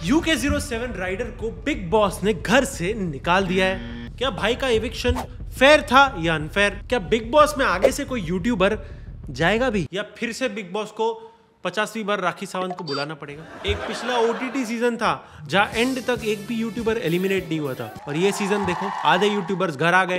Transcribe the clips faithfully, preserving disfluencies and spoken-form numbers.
You K zero seven rider को Bigg Boss ने घर से निकाल दिया है। क्या भाई का एविक्शन फेयर था या अनफेयर? क्या बिग बॉस में आगे से कोई यूट्यूबर जाएगा भी, या फिर से बिग बॉस को पचासवीं बार राखी सावंत को बुलाना पड़ेगा? एक पिछला ओटीटी सीजन था जहां एंड तक एक भी यूट्यूबर एलिमिनेट नहीं हुआ था, और ये सीजन देखो आधे यूट्यूबर्स घर आ गए।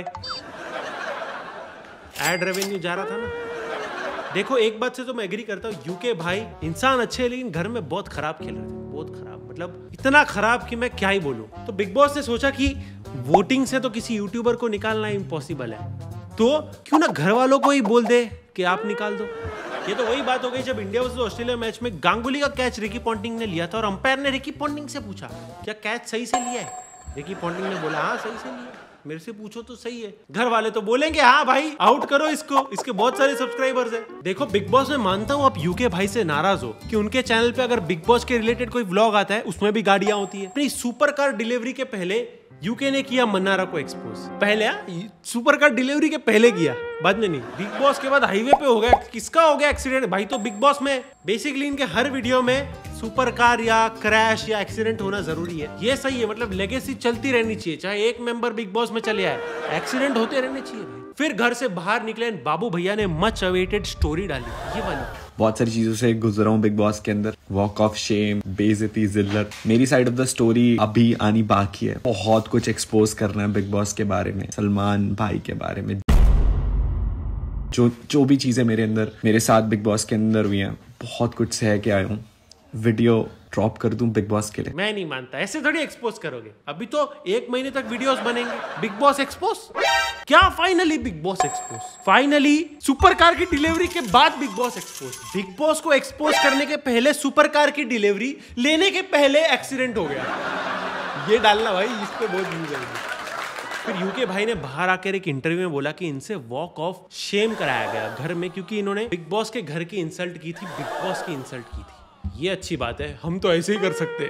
एड रेवेन्यू जा रहा था ना। देखो एक बात से तो मैं एग्री करता हूँ, यूके भाई इंसान अच्छे हैं लेकिन घर में बहुत खराब खेल रहे थे, बहुत खराब, मतलब इतना खराब कि मैं क्या ही बोलूं। तो बिग बॉस ने सोचा कि वोटिंग से तो किसी यूट्यूबर को निकालना इम्पॉसिबल है, तो क्यों ना घर वालों को ही बोल दे कि आप निकाल दो। ये तो वही बात हो गई जब इंडिया वर्सेस ऑस्ट्रेलिया मैच में गांगुली का कैच रिकी पॉन्टिंग ने लिया था और अंपायर ने रिकी पॉन्टिंग से पूछा क्या कैच सही से लिया है? रिकी पॉन्टिंग ने बोला हाँ सही से लिया। मेरे से पूछो तो सही है। घर वाले तो बोलेंगे हाँ भाई आउट करो इसको, इसके बहुत सारे सब्सक्राइबर्स हैं। देखो बिग बॉस में मानता हूँ आप यूके भाई से नाराज हो कि उनके चैनल पे अगर बिग बॉस के रिलेटेड कोई व्लॉग आता है उसमें भी गाड़ियां होती है। अपनी सुपर कार डिलीवरी के पहले यूके ने किया मन्नारा को एक्सपोज। पहले सुपर कार डिलीवरी के पहले किया, बाद में नहीं। बिग बॉस के बाद हाईवे पे हो गया, किसका हो गया एक्सीडेंट भाई? तो बिग बॉस में बेसिकली इनके हर वीडियो में सुपर कार या क्रैश या एक्सीडेंट होना जरूरी है। ये सही है, मतलब लेगेसी चलती रहनी चाहिए, चाहे एक मेंबर बिग बॉस में चले आए, एक्सीडेंट होते रहने चाहिए भाई। फिर घर से बाहर निकले बाबू भैया ने मच अवेटेड स्टोरी डाली, ये वाली। बहुत सारी चीजों से गुजरा हूँ बिग बॉस के अंदर, वॉक ऑफ शेम, बेइज्जती, जिल्लत। मेरी साइड ऑफ द स्टोरी अभी आनी बाकी है। बहुत कुछ एक्सपोज करना है बिग बॉस के बारे में, सलमान भाई के बारे में, जो जो भी चीजें मेरे अंदर मेरे साथ बिग बॉस के अंदर हुई हैं, बहुत कुछ सह के आया हूँ। वीडियो ड्रॉप कर दूं बिग बॉस के लिए? मैं नहीं मानता, ऐसे थोड़ी एक्सपोज करोगे। अभी तो एक महीने तक वीडियोस बनेंगे। बिग बॉस एक्सपोज क्या? Finally Bigg Boss expose, finally super car की डिलीवरी के बाद Bigg Boss expose. Bigg Boss को एक्सपोज करने के पहले सुपर कार की डिलीवरी लेने के पहले एक्सीडेंट हो गया। ये डालना भाई, इस पे बहुत व्यूज आएंगे। फिर यूके भाई ने बाहर आकर एक इंटरव्यू में बोला कि इनसे वॉक ऑफ शेम कराया गया घर में, क्योंकि इन्होंने बिग बॉस के घर की इंसल्ट की थी, बिग बॉस की इंसल्ट की थी। ये अच्छी बात है, हम तो ऐसे ही कर सकते।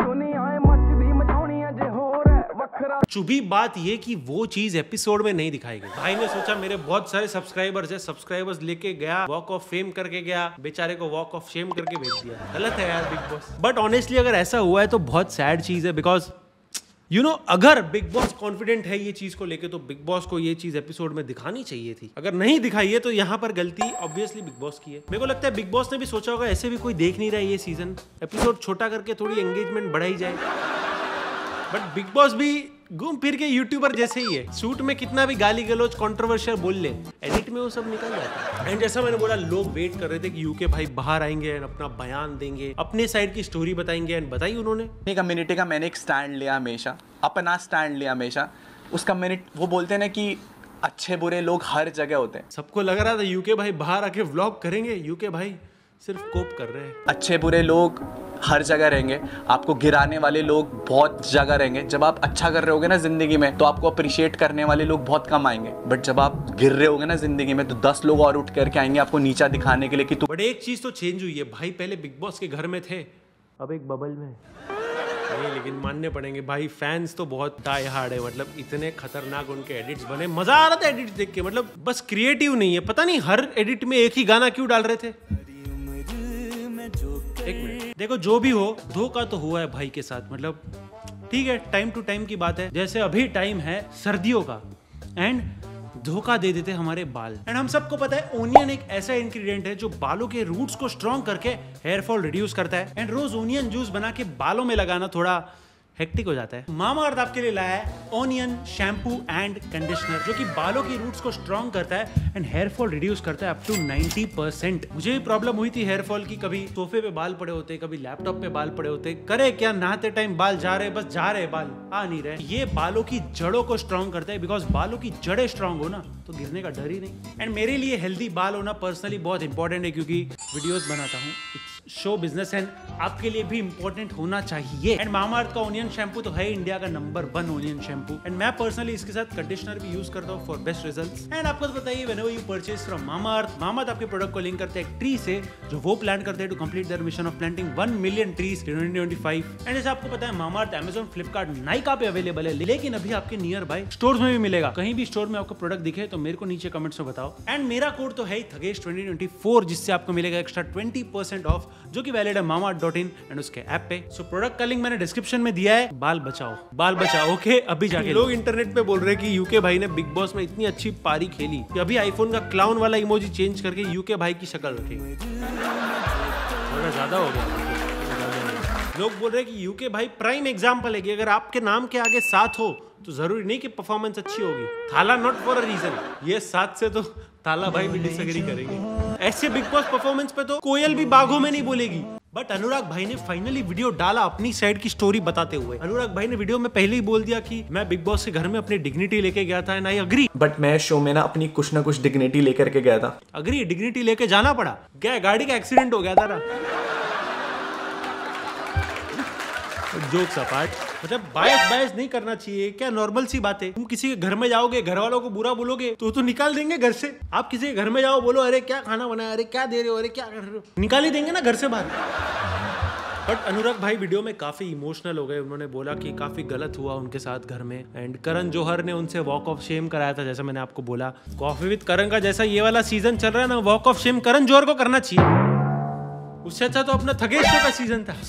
चुभी बात ये कि वो चीज एपिसोड में नहीं दिखाई गई। भाई ने सोचा मेरे बहुत सारे सब्सक्राइबर्स है, सब्सक्राइबर्स लेके गया, वॉक ऑफ फेम करके गया, बेचारे को वॉक ऑफ शेम करके भेज दिया। गलत है यार बिग बॉस। बट ऑनेस्टली अगर ऐसा हुआ है तो बहुत सैड चीज है, बिकॉज यू नो अगर बिग बॉस कॉन्फिडेंट है ये चीज को लेके तो बिग बॉस को ये चीज एपिसोड में दिखानी चाहिए थी। अगर नहीं दिखाई है तो यहाँ पर गलती ऑब्वियसली बिग बॉस की है। मेरे को लगता है बिग बॉस ने भी सोचा होगा ऐसे भी कोई देख नहीं रहा है ये सीजन, एपिसोड छोटा करके थोड़ी एंगेजमेंट बढ़ाई जाए। बट बिग बॉस भी घूम फिर के यूट्यूबर जैसे ही है। शूट में कितना भी गाली गलौज कंट्रोवर्शियल बोल ले, एडिट में वो सब निकल जाता है। एंड जैसा मैंने बोला, लोग वेट कर रहे थे कि यूके भाई बाहर आएंगे एंड अपना बयान देंगे, अपने साइड की स्टोरी बताएंगे, एंड बताई उन्होंने। कम्युनिटी का मैंने एक स्टैंड लिया हमेशा, अपना स्टैंड लिया हमेशा। उस कम्युनिटी, वो बोलते हैं ना कि अच्छे बुरे लोग हर जगह होते हैं। सबको लग रहा था यूके भाई बाहर आके व्लॉग करेंगे, यूके भाई सिर्फ कोप कर रहे हैं। अच्छे बुरे लोग हर जगह रहेंगे, आपको गिराने वाले लोग बहुत जगह रहेंगे। जब आप अच्छा कर रहे होगे ना जिंदगी में तो आपको अप्रिशिएट करने वाले लोग बहुत कम आएंगे, बट जब आप गिर रहे होगे ना जिंदगी में तो दस लोग और उठ करके आएंगे आपको नीचा दिखाने के लिए कि तू। बट एक चीज तो चेंज हुई है भाई, पहले बिग बॉस के घर में थे, अब एक बबल में नहीं। लेकिन मानने पड़ेंगे भाई, फैंस तो बहुत डाई हार्ड है, मतलब इतने खतरनाक उनके एडिट्स बने, मजा आ रहा था एडिट्स देख के। मतलब बस क्रिएटिव नहीं है, पता नहीं हर एडिट में एक ही गाना क्यों डाल रहे थे। एक मिनट, देखो जो भी हो धोखा तो हुआ है भाई के साथ, मतलब ठीक है, टाइम टू टाइम की बात है। जैसे अभी टाइम है सर्दियों का एंड धोखा दे देते हमारे बाल। एंड हम सबको पता है ओनियन एक ऐसा इंग्रेडिएंट है जो बालों के रूट्स को स्ट्रॉन्ग करके हेयर फॉल रिड्यूस करता है। एंड रोज ओनियन जूस बना के बालों में लगाना थोड़ा हेक्टिक हो जाता है। मामा अर्थ आपके लिए लाया है ओनियन शैम्पू एंड कंडीशनर, जो कि बालों की रूट्स को स्ट्रॉन्ग करता है एंड हेयर फॉल रिड्यूस करता है अप टू नाइंटी परसेंट। मुझे भी प्रॉब्लम हुई थी हेयर फॉल की, कभी सोफे पे बाल पड़े होते, कभी लैपटॉप पे बाल पड़े होते, करे क्या, नहाते टाइम बाल जा रहे, बस जा रहे, बाल आ नहीं रहे। ये बालों की जड़ों को स्ट्रॉन्ग करता है, बिकॉज बालों की जड़ें स्ट्रॉन्ग हो ना तो गिरने का डर ही नहीं। एंड मेरे लिए हेल्दी बाल होना पर्सनली बहुत इंपॉर्टेंट है, क्योंकि वीडियोस बनाता हूँ, शो बिजनेस एंड आपके लिए भी इंपॉर्टेंट होना चाहिए। एंड मामा अर्थ का ओनियन शैम्पू तो है इंडिया का number one onion shampoo, and मैं पर्सनली इसके साथ कंडीशनर भी यूज करता हूँ फॉर बेस्ट रिजल्ट्स। एंड आपको तो बताइए, whenever you purchase from Mamaearth, Mamaearth आपके प्रोडक्ट को लिंक करते हैं एक ट्री से जो वो प्लान करते हैं to complete their mission of planting one million trees in twenty twenty five. And जैसे आपको पता है Mamaearth Amazon, Flipkart, Nykaa पे अवेलेबल है, लेकिन अभी आपके नियर बाय स्टोर्स में भी मिलेगा। कहीं भी स्टोर में आपको प्रोडक्ट दिखे तो मेरे को नीचे कमेंट्स में बताओ। एंड मेरा कोड तो है थगेश ट्वेंटी ट्वेंटी फोर, जिससे आपको मिलेगा एक्स्ट्रा ट्वेंटी परसेंट ऑफ जो कि वैलिड है मामा डॉट इन एंड उसके ऐप पे। सो प्रोडक्ट का लिंक मैंने डिस्क्रिप्शन में दिया है। बाल बचाओ, बाल बचाओ। ओके अभी जाके लोग इंटरनेट पे बोल रहे हैं कि यूके भाई ने बिग बॉस में इतनी अच्छी पारी खेली कि अभी आईफोन का क्लाउन वाला इमोजी चेंज करके यूके भाई की शक्ल रखेंगे। थोड़ा ज्यादा हो गया। लोग बोल रहे हैं कि यूके भाई प्राइम एग्जाम्पल है कि अगर आपके नाम के आगे सात हो तो जरूरी नहीं कि परफॉर्मेंस अच्छी होगी। थाला नॉट फॉर अ रीजन। ये सात से तो थाला भाई भी डिसएग्री करेंगे। ऐसे बिग बॉस परफॉर्मेंस पे तो कोयल भी बाघों में नहीं बोलेगी। बट अनुराग भाई ने फाइनली वीडियो डाला अपनी साइड की स्टोरी बताते हुए। अनुराग भाई ने वीडियो में पहले ही बोल दिया कि मैं बिग बॉस के घर में अपनी डिग्निटी लेके गया था एंड आई अग्री। बट मैं शो में ना अपनी कुछ ना कुछ डिग्निटी लेकर के गया था। अग्री, डिग्निटी लेके जाना पड़ा। क्या गाड़ी का एक्सीडेंट हो गया था ना। जोक्स अपार्ट, मतलब बायस बायस नहीं करना चाहिए क्या, नॉर्मल सी बात है। तुम किसी के घर में जाओगे, घर वालों को बुरा बोलोगे तो तो निकाल देंगे घर से। आप किसी के घर में जाओ, बोलो अरे क्या खाना बनाया, अरे क्या दे रहे हो, अरे क्या कर रहे हो, निकाल ही देंगे ना घर से बाहर। बट अनुराग भाई वीडियो में काफी इमोशनल हो गए। उन्होंने बोला कि काफी गलत हुआ उनके साथ घर में एंड करण जौहर ने उनसे वॉक ऑफ शेम कराया था। जैसा मैंने आपको बोला, कॉफी विद करण का जैसा ये वाला सीजन चल रहा है ना, walk of shame Karan Johar को करना चाहिए। उससे अच्छा तो अपना थगेश शो का सीजन था।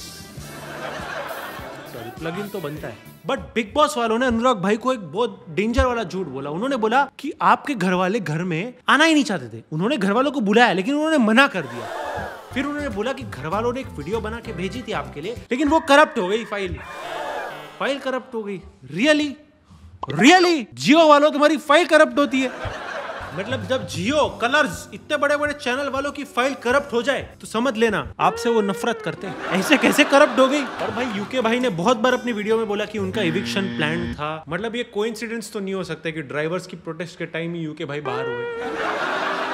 प्लग इन तो बनता है। बट बिग बॉस वालों ने अनुराग भाई को एक बहुत डेंजर वाला झूठ बोला। उन्होंने बोला कि आपके घर वाले घर में आना ही नहीं चाहते थे। उन्होंने घर वालों को बुलाया लेकिन उन्होंने मना कर दिया। फिर उन्होंने बोला कि घर वालों ने एक वीडियो बना के भेजी थी आपके लिए, लेकिन वो करप्ट हो गई। फाइल फाइल करप्ट हो गई। रियली रियली जियो वालों तुम्हारी फाइल करप्ट होती है? मतलब जब जियो, कलर्स, इतने बड़े बड़े चैनल वालों की फाइल करप्ट हो जाए तो समझ लेना आपसे वो नफरत करते हैं। ऐसे कैसे करप्ट हो गई? और भाई यूके भाई ने बहुत बार अपनी वीडियो में बोला कि उनका इविक्शन प्लान था। मतलब ये कोइंसिडेंस तो नहीं हो सकता कि ड्राइवर्स की प्रोटेस्ट के टाइम ही यूके भाई बाहर हुए।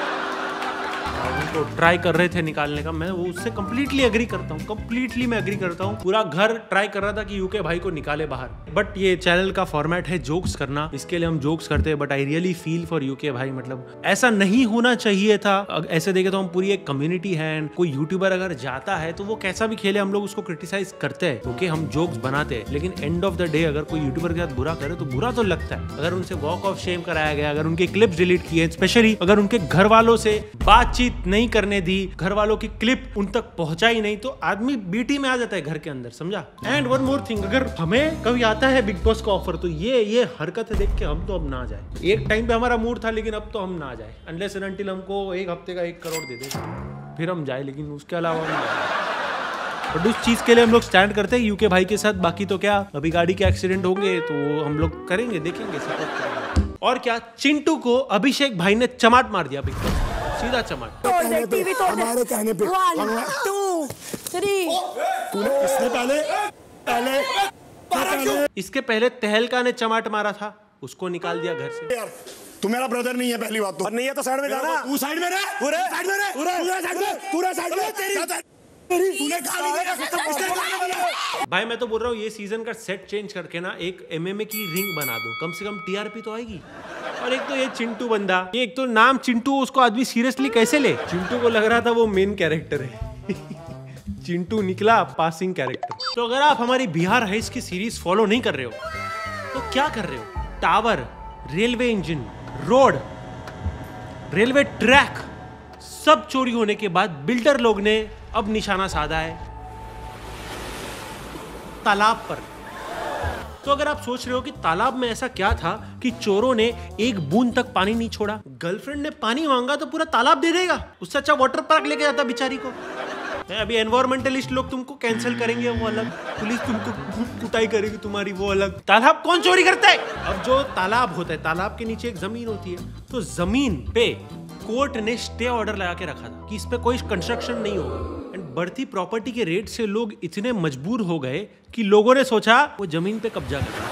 उनको ट्राई कर रहे थे निकालने का। मैं वो उससे कंप्लीटली एग्री करता हूँ, कंप्लीटली मैं एग्री करता हूँ। पूरा घर ट्राई कर रहा था कि यूके भाई को निकाले बाहर। बट ये चैनल का फॉर्मेट है जोक्स करना, इसके लिए हम जोक्स करते हैं। But I really feel for UK भाई, मतलब ऐसा नहीं होना चाहिए था। ऐसे देखे तो हम पूरी एक कम्युनिटी है एंड कोई यूट्यूबर अगर जाता है तो वो कैसा भी खेले हम लोग उसको क्रिटिसाइज करते हैं, क्योंकि हम जोक्स बनाते हैं। लेकिन एंड ऑफ द डे अगर कोई यूट्यूबर के साथ बुरा करे तो बुरा तो लगता है। अगर उनसे वॉक ऑफ शेम कराया गया, अगर उनके क्लिप्स डिलीट किए, स्पेशली अगर उनके घर वालों से बातचीत नहीं करने दी, घर वालों की क्लिप उन तक पहुंचाई नहीं, तो आदमी बीटी में आ जाता है घर के अंदर, समझा। एंड वन मोर थिंग, अगर हमें कभी आता है बिग बॉस का ऑफर तो ये ये हरकत देख के हम तो अब ना जाए। एक टाइम पे हमारा मूड था लेकिन अब तो हम ना जाए। अनलेस एंड अनटिल हमको एक हफ्ते का एक करोड़ दे दे फिर हम जाए, लेकिन उसके अलावा बट उस चीज के लिए हम लोग स्टैंड करते हैं यूके भाई के साथ। बाकी तो क्या, अभी गाड़ी के एक्सीडेंट होंगे तो हम लोग करेंगे, देखेंगे, सपोर्ट करेंगे। और क्या, चिंटू को अभिषेक भाई ने चमाट मार दिया, बिग बॉस सीधा चमाट। हमारे कहने पे टू थ्री तूने इसने पहले पहले इसके पहले तहलका ने चमाट मारा था, उसको निकाल दिया घर से। तू मेरा ब्रदर नहीं है पहली बात तो। और नहीं है तो साइड में जाना। तू साइड में रह, पूरे साइड में रह, पूरे साइड में, पूरे साइड में तेरी तूने भाई मैं तो बोल रहा हूँ ये सीजन का सेट चेंज करके ना एक एमएमए की रिंग बना दो, कम से कम टीआरपी तो आएगी। और एक तो ये चिंटू बंदा, ये एक तो नाम चिंटू, उसको आदमी सीरियसली कैसे ले? चिंटू को लग रहा था वो मेन कैरेक्टर है चिंटू निकला पासिंग कैरेक्टर। तो अगर आप हमारी बिहार हाइस की सीरीज फॉलो नहीं कर रहे हो तो क्या कर रहे हो? Tower, railway engine, road, railway track सब चोरी होने के बाद बिल्डर लोग ने अब निशाना साधा है तालाब पर। तो अगर आप सोच रहे हो कि तालाब में ऐसा क्या था कि चोरों ने एक बूंद तक पानी नहीं छोड़ा, गर्लफ्रेंड ने पानी मांगा तो पूरा तालाब दे देगा, उससे अच्छा वाटर पार्क लेके जाता बेचारी को। अभी एनवायरमेंटलिस्ट लोग तुमको कैंसिल करेंगे, वो अलग, पुलिस तुमको कुटाई करेगी तुम्हारी, वो अलग। तालाब कौन चोरी करता है? अब जो तालाब होता है, तालाब के नीचे एक जमीन होती है, तो जमीन पे कोर्ट ने स्टे ऑर्डर लगा के रखा था कि इस पे कोई कंस्ट्रक्शन नहीं होगा। एंड बढ़ती प्रॉपर्टी के रेट से लोग इतने मजबूर हो गए कि लोगों ने सोचा वो जमीन पे कब्जा करना।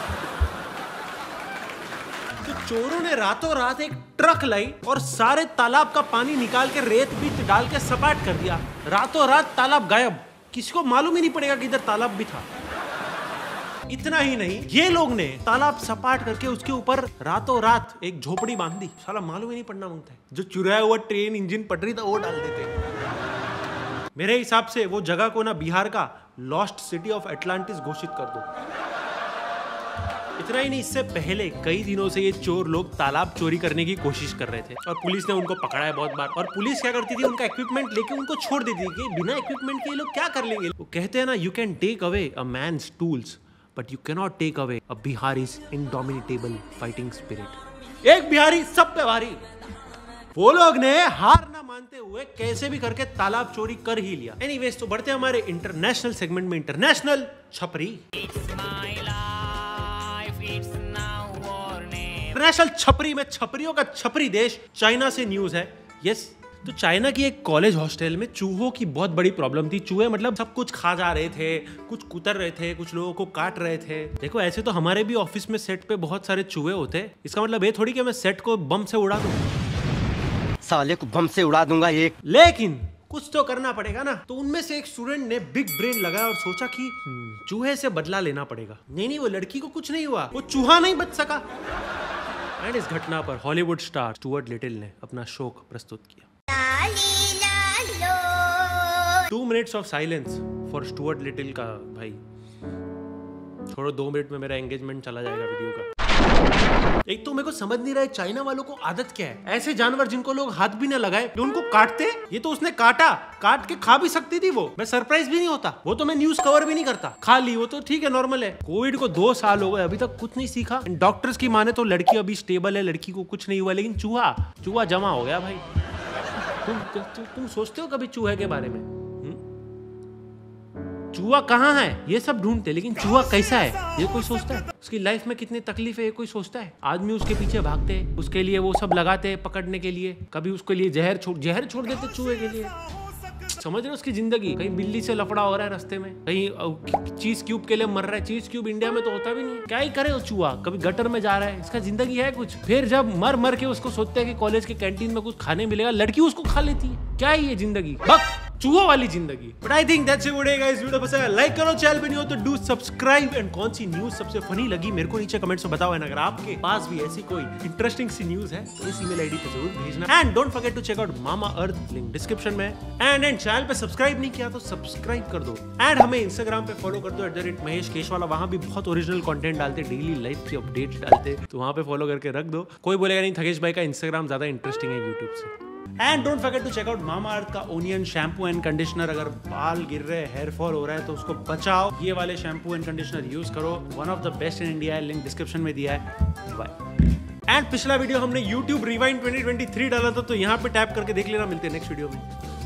तो चोरों ने रातों रात एक ट्रक लाई और सारे तालाब का पानी निकाल के रेत बीत डाल के सपाट कर दिया। रातों रात तालाब गायब, किसी को मालूम ही नहीं पड़ेगा कि इधर तालाब भी था। इतना ही नहीं, ये लोग ने तालाब सपाट करके उसके ऊपर रातों रात एक झोपड़ी बांध दी, साला मालूम ही नहीं पड़ना मांगता है। जो चुराया हुआ ट्रेन इंजन पटरी था वो डाल देते। मेरे हिसाब से वो जगह को ना बिहार का लॉस्ट सिटी ऑफ एटलांटिस घोषित कर दो। इतना ही नहीं, इससे पहले कई दिनों से ये चोर लोग तालाब चोरी करने की कोशिश कर रहे थे और पुलिस ने उनको पकड़ा है बहुत बार। और पुलिस क्या करती थी, उनका इक्विपमेंट लेके उनको छोड़ देती थी कि बिना इक्विपमेंट के ये लोग क्या कर लेंगे। वो कहते हैं ना, you can take away a man's tools but you can not take away a Bihari's indomitable fighting spirit. एक बिहारी सब पे भारी। वो लोग ने हार ना मानते हुए कैसे भी करके तालाब चोरी कर ही लिया। एनीवेज, तो बढ़ते हैं हमारे इंटरनेशनल सेगमेंट में, इंटरनेशनल छपरी। इंटरनेशनल छपरी में छपरियों का छपरी देश चाइना से न्यूज है। यस, तो चाइना की एक कॉलेज हॉस्टल में चूहों की बहुत बड़ी प्रॉब्लम थी। चूहे मतलब सब कुछ खा जा रहे थे, कुछ कुतर रहे थे, कुछ लोगों को काट रहे थे। देखो, ऐसे तो हमारे भी ऑफिस में सेट पे बहुत सारे चूहे होते हैं। इसका मतलब ये थोड़ी कि मैं सेट को बम से उड़ा दूं। साले को बम से उड़ा दूंगा एक। लेकिन कुछ तो करना पड़ेगा ना। तो उनमें से एक स्टूडेंट ने बिग ब्रेन लगाया और सोचा कि चूहे से बदला लेना पड़ेगा। नहीं नहीं, वो लड़की को कुछ नहीं हुआ, वो चूहा नहीं बच सका। एंड इस घटना पर हॉलीवुड स्टार स्टुअर्ट लिटिल ने अपना शोक प्रस्तुत किया। Two minutes of silence for Stuart Little का भाई। छोड़ो, दो मिनट में मेरा एंगेजमेंट चला जाएगा वीडियो का। एक तो मेरे को समझ नहीं रहा है चाइना वालों को आदत क्या है। ऐसे जानवर जिनको लोग हाथ भी ना लगाए उनको काटते। ये तो उसने काटा, काट के खा भी सकती थी वो, मैं सरप्राइज भी नहीं होता। वो तो मैं न्यूज कवर भी नहीं करता, खा ली, वो तो ठीक है, नॉर्मल है। कोविड को दो साल हो गए, अभी तक कुछ नहीं सीखा। डॉक्टर्स की माने तो लड़की अभी स्टेबल है, लड़की को कुछ नहीं हुआ, लेकिन चूहा चूहा जमा हो गया भाई। तुम तु, तु, तुम सोचते हो कभी चूहे के बारे में? चूहा कहाँ है ये सब ढूंढते, लेकिन चूहा कैसा है ये कोई सोचता है? उसकी लाइफ में कितनी तकलीफ है ये कोई सोचता है? आदमी उसके पीछे भागते हैं, उसके लिए वो सब लगाते हैं पकड़ने के लिए। कभी उसके लिए जहर छोड़ जहर छोड़ देते चूहे के लिए। समझ रहे हो उसकी जिंदगी? कहीं बिल्ली से लफड़ा हो रहा है रास्ते में, कहीं चीज क्यूब के लिए मर रहा है। चीज क्यूब इंडिया में तो होता भी नहीं है। क्या ही करे वो चूहा, कभी गटर में जा रहा है, इसका जिंदगी है कुछ? फिर जब मर मर के उसको सोचते हैं कि कॉलेज के कैंटीन में कुछ खाने मिलेगा, लड़की उसको खा लेती है। क्या ही ये जिंदगी, बक चूहों वाली जिंदगी। But I think that's it for today guys. Video पसंद आया लाइक करो, चैनल पे नहीं हो तो डू सब्सक्राइब। एंड कौन सी न्यूज सबसे फनी लगी मेरे को नीचे कमेंट्स में बताओ। एंड अगर आपके पास भी ऐसी कोई इंटरेस्टिंग सी न्यूज है तो इस ईमेल आईडी पे जरूर भेजना। And don't forget to check out Mamaearth, link description में। एंड एंड चैनल पे सब्सक्राइब नहीं किया तो सब्सक्राइब कर दो। एंड हमें इंस्टाग्राम पे फॉलो कर दो at the rate Mahesh Keshwala. वहां भी बहुत ओरिजिनल कंटेंट डालते, डेली लाइफ की अपडेट्स डालते, तो वहां पे फॉलो करके रख दो। कोई बोलेगा नहीं थकेश भाई का इंस्टाग्राम ज्यादा इंटरेस्टिंग है यूट्यूब से। And don't forget to check out Mamaearth का ओनियन शैम्पू एंड कंडीशनर। अगर बाल गिर रहे, हेयर फॉल हो रहा है तो उसको बचाओ, ये वाले शैम्पू एंड कंडीशनर यूज करो। One of the best in India है, लिंक डिस्क्रिप्शन में दिया है। बाय। एंड पिछला वीडियो हमने YouTube rewind twenty twenty three डाला था, तो यहाँ पे टैप करके देख लेना। मिलते हैं नेक्स्ट वीडियो में।